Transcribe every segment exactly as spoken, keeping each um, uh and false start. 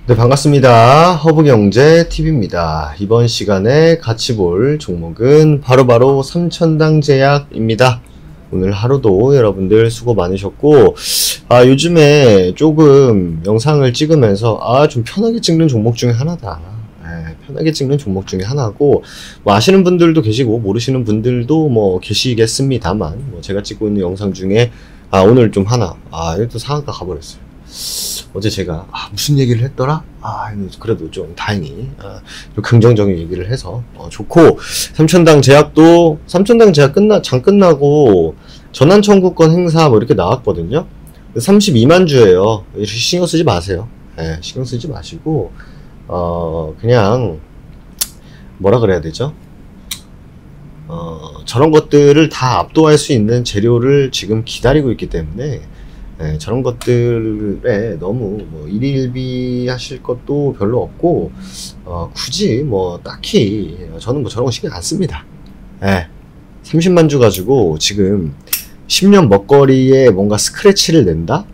네, 반갑습니다. 허브경제티비입니다. 이번 시간에 같이 볼 종목은 바로바로 삼천당제약입니다. 오늘 하루도 여러분들 수고 많으셨고, 아, 요즘에 조금 영상을 찍으면서, 아, 좀 편하게 찍는 종목 중에 하나다. 예, 편하게 찍는 종목 중에 하나고, 뭐 아시는 분들도 계시고, 모르시는 분들도 뭐 계시겠습니다만, 뭐 제가 찍고 있는 영상 중에, 아, 오늘 좀 하나, 아, 이것도 상한가 가버렸어요. 어제 제가 아, 무슨 얘기를 했더라? 아, 그래도 좀 다행히 아, 좀 긍정적인 얘기를 해서 어, 좋고, 삼천당 제약도 삼천당 제약 끝나 장 끝나고 전환 청구권 행사 뭐 이렇게 나왔거든요. 삼십이만 주예요. 신경 쓰지 마세요. 네, 신경 쓰지 마시고 어 그냥 뭐라 그래야 되죠? 어 저런 것들을 다 압도할 수 있는 재료를 지금 기다리고 있기 때문에. 네, 저런 것들에 너무 뭐 일희일비 하실 것도 별로 없고, 어, 굳이 뭐 딱히 저는 뭐 저런 거 신경 안 씁니다. 네, 삼십만 주 가지고 지금 십 년 먹거리에 뭔가 스크래치를 낸다?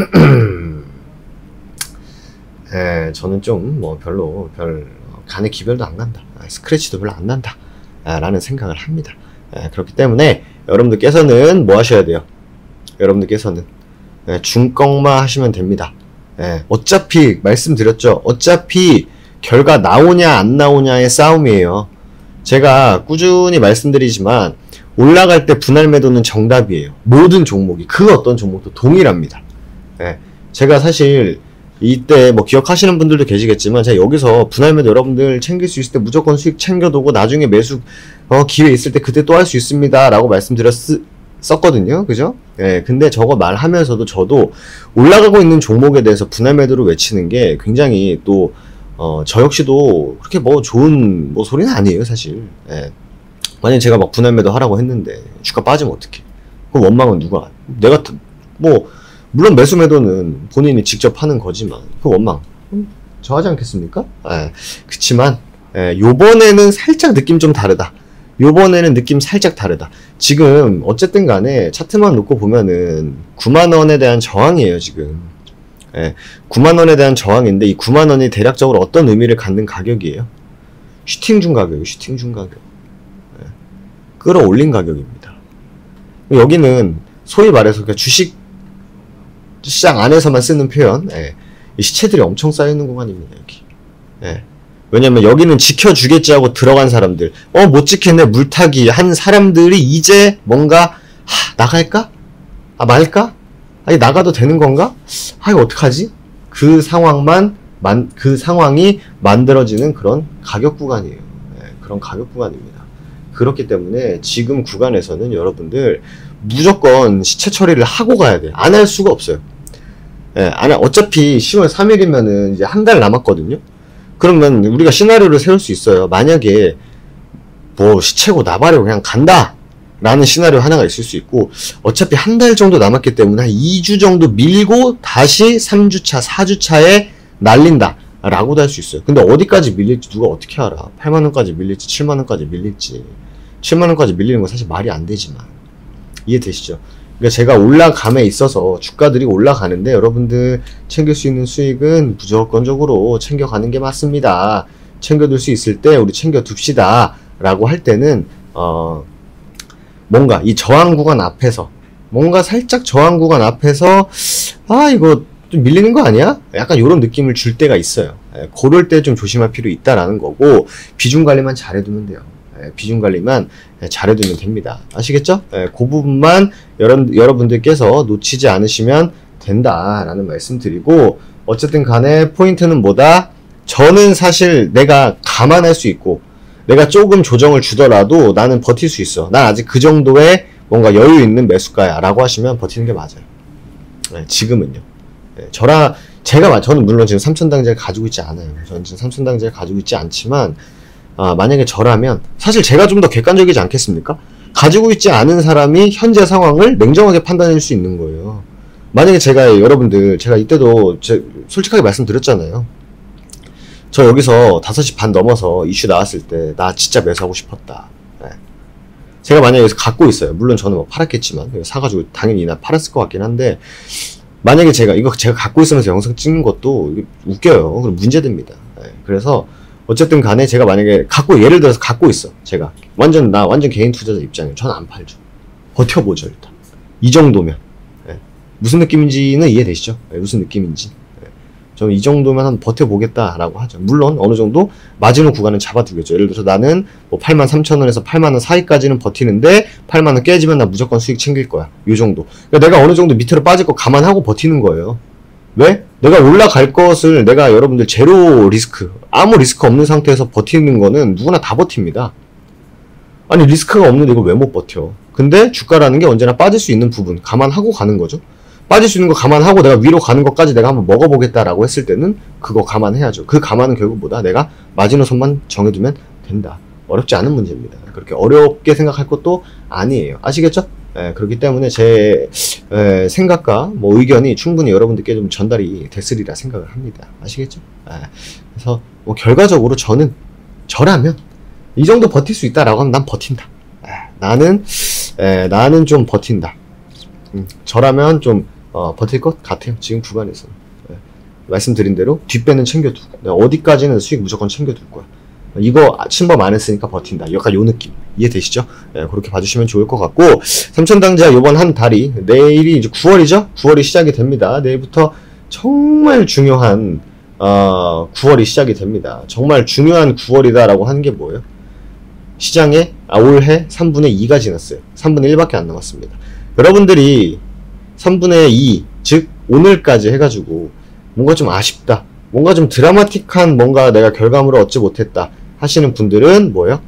네, 저는 좀 뭐 별로 별 간에 기별도 안 간다. 스크래치도 별로 안 난다. 라는 생각을 합니다. 네, 그렇기 때문에 여러분들께서는 뭐 하셔야 돼요? 여러분들께서는 네, 중꺾마 하시면 됩니다. 네, 어차피 말씀드렸죠. 어차피 결과 나오냐 안 나오냐의 싸움이에요. 제가 꾸준히 말씀드리지만 올라갈 때 분할 매도는 정답이에요. 모든 종목이 그 어떤 종목도 동일합니다. 네, 제가 사실 이때 뭐 기억하시는 분들도 계시겠지만 제가 여기서 분할 매도 여러분들 챙길 수 있을 때 무조건 수익 챙겨두고 나중에 매수 어, 기회 있을 때 그때 또 할 수 있습니다 라고 말씀드렸 썼거든요. 그죠? 예, 근데 저거 말하면서도 저도 올라가고 있는 종목에 대해서 분할 매도를 외치는 게 굉장히 또, 어, 저 역시도 그렇게 뭐 좋은 뭐 소리는 아니에요, 사실. 예. 만약에 제가 막 분할 매도 하라고 했는데 주가 빠지면 어떡해. 그럼 원망은 누가, 내가, 뭐, 물론 매수 매도는 본인이 직접 하는 거지만, 그 원망, 음, 저 하지 않겠습니까? 예. 그치만, 예, 요번에는 살짝 느낌 좀 다르다. 요번에는 느낌 살짝 다르다. 지금 어쨌든 간에 차트만 놓고 보면은 구만 원에 대한 저항이에요, 지금. 예, 구만 원에 대한 저항인데 이 구만 원이 대략적으로 어떤 의미를 갖는 가격이에요? 슈팅 중 가격이에요, 슈팅 중 가격. 예, 끌어올린 가격입니다. 여기는 소위 말해서 그냥 주식 시장 안에서만 쓰는 표현, 예, 이 시체들이 엄청 쌓여있는 공간입니다, 여기. 예. 왜냐면 여기는 지켜주겠지 하고 들어간 사람들, 어, 못 지켰네, 물타기 한 사람들이 이제 뭔가, 하, 나갈까? 아, 말까? 아니, 나가도 되는 건가? 아, 이거 어떡하지? 그 상황만, 만, 그 상황이 만들어지는 그런 가격 구간이에요. 네, 그런 가격 구간입니다. 그렇기 때문에 지금 구간에서는 여러분들 무조건 시체 처리를 하고 가야 돼요. 안 할 수가 없어요. 예, 네, 안, 어차피 시월 삼 일이면은 이제 한 달 남았거든요? 그러면 우리가 시나리오를 세울 수 있어요. 만약에 뭐 시체고 나발이고 그냥 간다 라는 시나리오 하나가 있을 수 있고, 어차피 한 달 정도 남았기 때문에 한 이 주 정도 밀고 다시 삼 주차, 사 주차에 날린다 라고도 할 수 있어요. 근데 어디까지 밀릴지 누가 어떻게 알아? 팔만 원까지 밀릴지 칠만 원까지 밀릴지. 칠만 원까지 밀리는 건 사실 말이 안 되지만 이해되시죠? 그러니까 제가 올라감에 있어서 주가들이 올라가는데 여러분들 챙길 수 있는 수익은 무조건적으로 챙겨가는 게 맞습니다. 챙겨둘 수 있을 때 우리 챙겨둡시다 라고 할 때는 어 뭔가 이 저항 구간 앞에서 뭔가 살짝 저항 구간 앞에서 아 이거 좀 밀리는 거 아니야? 약간 이런 느낌을 줄 때가 있어요. 예, 그럴 때 좀 조심할 필요 있다라는 거고, 비중 관리만 잘해두면 돼요. 비중 관리만 잘해두면 됩니다. 아시겠죠? 그 부분만 여러분, 여러분들께서 놓치지 않으시면 된다라는 말씀 드리고, 어쨌든 간에 포인트는 뭐다? 저는 사실 내가 감안할 수 있고 내가 조금 조정을 주더라도 나는 버틸 수 있어. 난 아직 그 정도의 뭔가 여유 있는 매수가야 라고 하시면 버티는 게 맞아요. 네, 지금은요. 네, 저라 제가 저는 물론 지금 삼천당제를 가지고 있지 않아요. 저는 지금 삼천당제를 가지고 있지 않지만 아, 만약에 저라면 사실 제가 좀 더 객관적이지 않겠습니까? 가지고 있지 않은 사람이 현재 상황을 냉정하게 판단할 수 있는 거예요. 만약에 제가 여러분들 제가 이때도 제, 솔직하게 말씀드렸잖아요. 저 여기서 다섯 시 반 넘어서 이슈 나왔을 때 나 진짜 매수하고 싶었다. 네. 제가 만약에 여기서 갖고 있어요. 물론 저는 뭐 팔았겠지만 사가지고 당연히 이날 팔았을 것 같긴 한데 만약에 제가 이거 제가 갖고 있으면서 영상 찍는 것도 웃겨요. 그리고 문제됩니다. 예, 그래서 어쨌든 간에 제가 만약에 갖고 예를 들어서 갖고 있어. 제가 완전 나 완전 개인 투자자 입장이에요. 저는 안 팔죠. 버텨보죠 일단. 이 정도면 예, 무슨 느낌인지는 이해되시죠? 예, 무슨 느낌인지. 저는 이 정도면 한 버텨보겠다라고 하죠. 물론 어느 정도 마지노 구간은 잡아두겠죠. 예를 들어서 나는 뭐 팔만 삼천 원에서 팔만 원 사이까지는 버티는데 팔만 원 깨지면 나 무조건 수익 챙길 거야. 요 정도. 그러니까 내가 어느 정도 밑으로 빠질 거 감안하고 버티는 거예요. 왜? 내가 올라갈 것을 내가 여러분들 제로 리스크, 아무 리스크 없는 상태에서 버티는 거는 누구나 다 버팁니다. 아니 리스크가 없는데 이걸 왜 못 버텨? 근데 주가라는 게 언제나 빠질 수 있는 부분 감안하고 가는 거죠. 빠질 수 있는 거 감안하고 내가 위로 가는 것까지 내가 한번 먹어보겠다라고 했을 때는 그거 감안해야죠. 그 감안은 결국 뭐다? 내가 마지노선만 정해두면 된다. 어렵지 않은 문제입니다. 그렇게 어렵게 생각할 것도 아니에요. 아시겠죠? 예, 그렇기 때문에 제 예, 생각과 뭐 의견이 충분히 여러분들께 좀 전달이 됐으리라 생각을 합니다. 아시겠죠? 예, 그래서 뭐 결과적으로 저는 저라면 이 정도 버틸 수 있다라고 하면 난 버틴다. 예, 나는 예, 나는 좀 버틴다. 음, 저라면 좀 어, 버틸 것 같아요. 지금 구간에서는. 네. 말씀드린 대로 뒷배는 챙겨두고 내가 어디까지는 수익 무조건 챙겨둘 거야. 이거 침범 안 했으니까 버틴다. 약간 요 느낌 이해되시죠? 네, 그렇게 봐주시면 좋을 것 같고 삼천당자 요번 한 달이 내일이 이제 구월이죠? 구월이 시작이 됩니다. 내일부터 정말 중요한 어, 구월이 시작이 됩니다. 정말 중요한 구월이다 라고 하는 게 뭐예요? 시장에 아, 올해 삼분의 이가 지났어요. 삼분의 일밖에 안 남았습니다. 여러분들이 삼분의 이, 즉 오늘까지 해가지고 뭔가 좀 아쉽다, 뭔가 좀 드라마틱한 뭔가 내가 결과물을 얻지 못했다 하시는 분들은 뭐예요?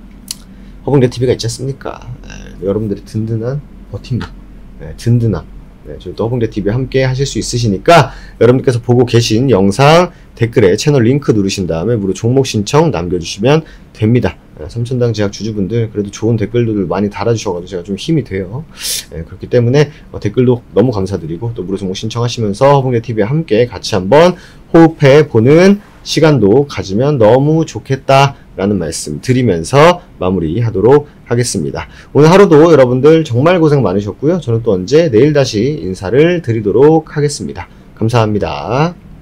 허봉대티비가 있지 않습니까? 에, 여러분들이 든든한 버팀목, 에, 든든함, 네, 저희 또 허봉대티비 함께 하실 수 있으시니까 여러분께서 보고 계신 영상 댓글에 채널 링크 누르신 다음에 무료 종목 신청 남겨주시면 됩니다. 삼천당 제약 주주분들 그래도 좋은 댓글들 많이 달아주셔가지고 제가 좀 힘이 돼요. 네, 그렇기 때문에 어, 댓글도 너무 감사드리고 또 무료 종목 신청하시면서 허봉대티비에 함께 같이 한번 호흡해 보는 시간도 가지면 너무 좋겠다 라는 말씀 드리면서 마무리하도록 하겠습니다. 오늘 하루도 여러분들 정말 고생 많으셨고요. 저는 또 언제 내일 다시 인사를 드리도록 하겠습니다. 감사합니다.